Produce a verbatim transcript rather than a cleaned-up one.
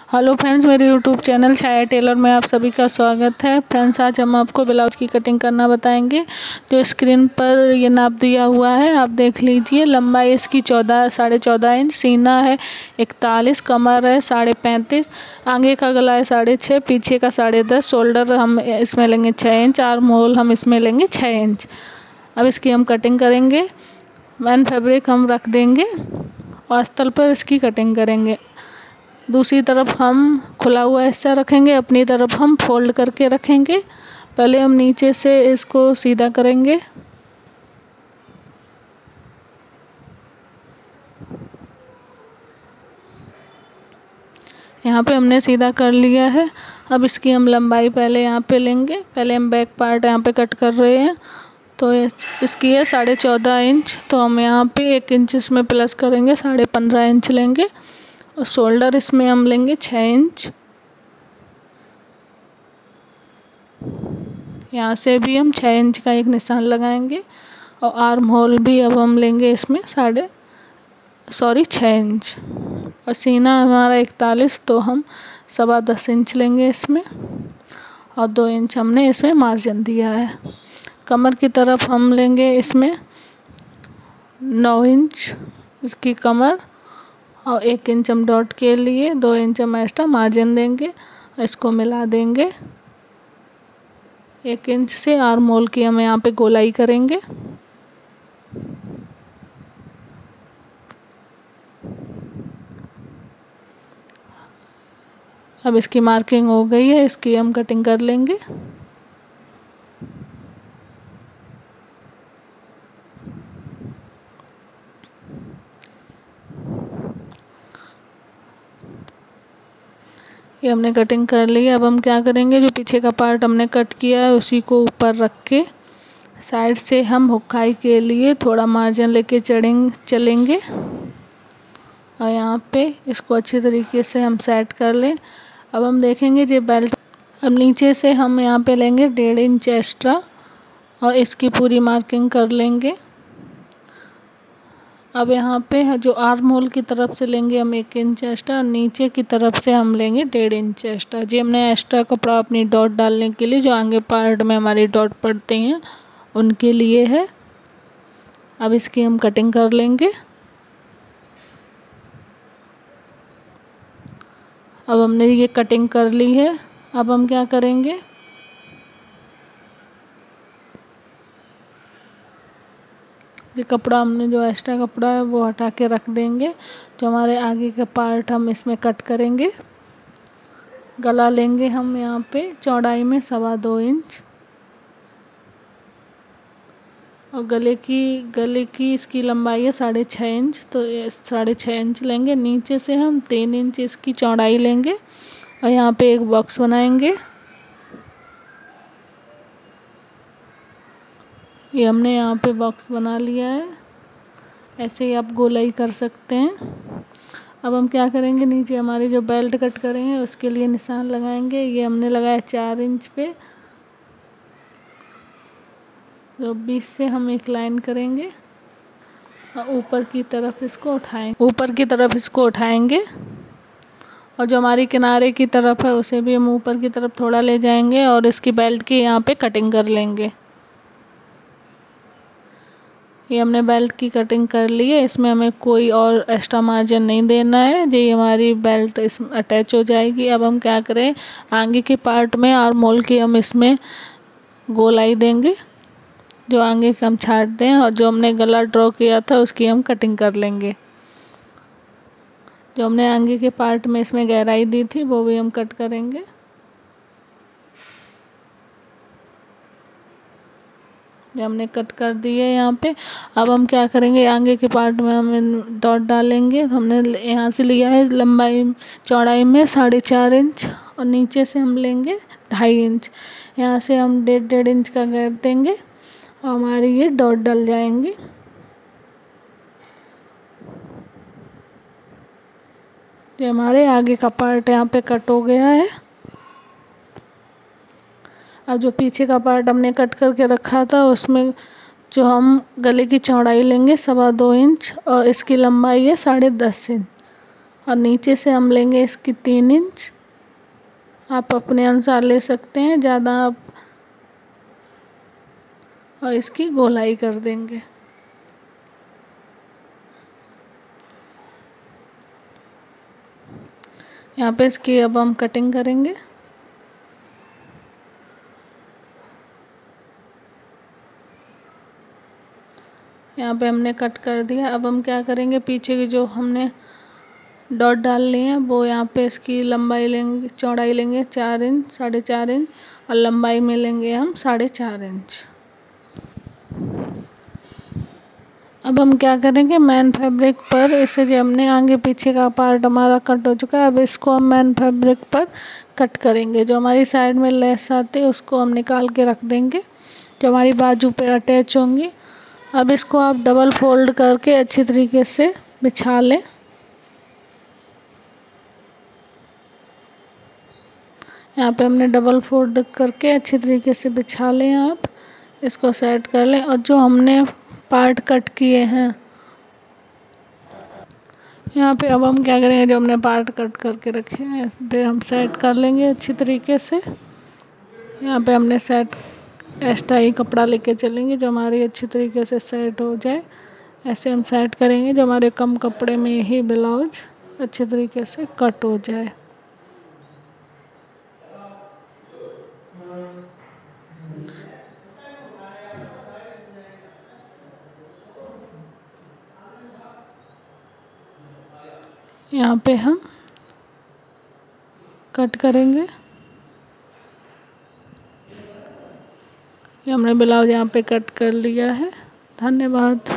Hello friends, मेरे YouTube channel Chhaya tailor में आप सभी का स्वागत है। फ्रेंड्स, आज हम आपको ब्लाउज की कटिंग करना बताएंगे। जो स्क्रीन पर ये नाप दिया हुआ है आप देख लीजिए। लंबाई इसकी चौदह साढ़े चौदह इंच, सीना है इकतालीस, कमर है साढ़े पैंतीस, आगे का गला है साढ़े छः, पीछे का साढ़े दस, शोल्डर हम इसमें लेंगे छः इंच, आर्म होल हम इसमें लेंगे छः इंच। अब इसकी हम कटिंग करेंगे। मैन फैब्रिक हम रख देंगे और अस्तर पर इसकी कटिंग करेंगे। दूसरी तरफ हम खुला हुआ हिस्सा रखेंगे, अपनी तरफ हम फोल्ड करके रखेंगे। पहले हम नीचे से इसको सीधा करेंगे। यहाँ पे हमने सीधा कर लिया है। अब इसकी हम लंबाई पहले यहाँ पे लेंगे। पहले हम बैक पार्ट यहाँ पे कट कर रहे हैं, तो इसकी है साढ़े चौदह इंच, तो हम यहाँ पे एक इंच इसमें प्लस करेंगे, साढ़े पंद्रह इंच लेंगे। और शोल्डर इसमें हम लेंगे छः इंच। यहाँ से भी हम छः इंच का एक निशान लगाएंगे। और आर्म होल भी अब हम लेंगे इसमें साढ़े सॉरी छः इंच। और सीना हमारा इकतालीस, तो हम सवा दस इंच लेंगे इसमें। और दो इंच हमने इसमें मार्जिन दिया है। कमर की तरफ हम लेंगे इसमें नौ इंच इसकी कमर, और एक इंच हम डॉट के लिए, दो इंच हम एक्स्ट्रा मार्जिन देंगे। इसको मिला देंगे। एक इंच से आर्म होल की हम यहाँ पे गोलाई करेंगे। अब इसकी मार्किंग हो गई है, इसकी हम कटिंग कर लेंगे। ये हमने कटिंग कर ली है। अब हम क्या करेंगे, जो पीछे का पार्ट हमने कट किया है उसी को ऊपर रख के साइड से हम हुक्काई के लिए थोड़ा मार्जिन लेके चढ़ेंगे चलेंगे। और यहाँ पे इसको अच्छी तरीके से हम सेट कर लें। अब हम देखेंगे ये बेल्ट, अब नीचे से हम यहाँ पे लेंगे डेढ़ इंच एक्स्ट्रा और इसकी पूरी मार्किंग कर लेंगे। अब यहाँ पे जो आर्म होल की तरफ से लेंगे हम एक इंच एक्स्ट्रा, और नीचे की तरफ से हम लेंगे डेढ़ इंच एक्स्ट्रा। जी हमने एक्स्ट्रा कपड़ा अपनी डॉट डालने के लिए, जो आगे पार्ट में हमारी डॉट पड़ते हैं उनके लिए है। अब इसकी हम कटिंग कर लेंगे। अब हमने ये कटिंग कर ली है। अब हम क्या करेंगे, ये कपड़ा हमने जो एक्स्ट्रा कपड़ा है वो हटा के रख देंगे। जो हमारे आगे का पार्ट हम इसमें कट करेंगे। गला लेंगे हम यहाँ पे चौड़ाई में सवा दो इंच, और गले की गले की इसकी लंबाई है साढ़े छः इंच, तो साढ़े छः इंच लेंगे। नीचे से हम तीन इंच इसकी चौड़ाई लेंगे और यहाँ पे एक बॉक्स बनाएंगे। ये हमने यहाँ पे बॉक्स बना लिया है। ऐसे ही आप गोलाई कर सकते हैं। अब हम क्या करेंगे, नीचे हमारी जो बेल्ट कट करेंगे उसके लिए निशान लगाएंगे। ये हमने लगाया चार इंच पे, तो बीच से हम एक लाइन करेंगे और ऊपर की तरफ इसको उठाएंगे ऊपर की तरफ इसको उठाएंगे। और जो हमारी किनारे की तरफ है उसे भी हम ऊपर की तरफ थोड़ा ले जाएंगे और इसकी बेल्ट की यहाँ पे कटिंग कर लेंगे। ये हमने बेल्ट की कटिंग कर ली है। इसमें हमें कोई और एक्स्ट्रा मार्जिन नहीं देना है, ये हमारी बेल्ट इसमें अटैच हो जाएगी। अब हम क्या करें, आगे के पार्ट में आर्म होल की हम इसमें गोलाई देंगे, जो आगे के हम छाट दें। और जो हमने गला ड्रॉ किया था उसकी हम कटिंग कर लेंगे। जो हमने आगे के पार्ट में इसमें गहराई दी थी वो भी हम कट करेंगे। जो हमने कट कर दी है यहाँ पे। अब हम क्या करेंगे, आगे के पार्ट में हम डॉट डालेंगे। हमने यहाँ से लिया है लंबाई चौड़ाई में साढ़े चार इंच, और नीचे से हम लेंगे ढाई इंच। यहाँ से हम डेढ़ डेढ़ इंच का गैप देंगे और हमारी ये डॉट डल जाएंगी। ये हमारे आगे का पार्ट यहाँ पे कट हो गया है। अब जो पीछे का पार्ट हमने कट करके रखा था उसमें जो हम गले की चौड़ाई लेंगे सवा दो इंच, और इसकी लंबाई है साढ़े दस इंच। और नीचे से हम लेंगे इसकी तीन इंच। आप अपने अनुसार ले सकते हैं, ज़्यादा आप, और इसकी गोलाई कर देंगे। यहाँ पे इसकी अब हम कटिंग करेंगे। यहाँ पे हमने कट कर दिया। अब हम क्या करेंगे, पीछे की जो हमने डॉट डाल लिए हैं वो यहाँ पे इसकी लंबाई लेंगे, चौड़ाई लेंगे चार इंच, साढ़े चार इंच, और लंबाई में लेंगे हम साढ़े चार इंच। अब हम क्या करेंगे, मैन फैब्रिक पर इसे जो हमने आगे पीछे का पार्ट हमारा कट हो चुका है, अब इसको हम मैन फैब्रिक पर कट करेंगे। जो हमारी साइड में लेस आती है उसको हम निकाल के रख देंगे, जो हमारी बाजू पे अटैच होंगी। अब इसको आप डबल फोल्ड करके अच्छी तरीके से बिछा लें। यहाँ पे हमने डबल फोल्ड करके अच्छी तरीके से बिछा लें। आप इसको सेट कर लें, और जो हमने पार्ट कट किए हैं यहाँ पे, अब हम क्या करेंगे, जो हमने पार्ट कट करके रखे हैं इस पे हम सेट कर लेंगे अच्छी तरीके से। यहाँ पे हमने सेट एक्स्ट्रा ही कपड़ा लेके चलेंगे जो हमारी अच्छी तरीके से सेट हो जाए। ऐसे हम सेट करेंगे जो हमारे कम कपड़े में ही ब्लाउज अच्छे तरीके से कट हो जाए। यहाँ पे हम कट करेंगे। ये हमने ब्लाउज यहाँ पे कट कर लिया है। धन्यवाद।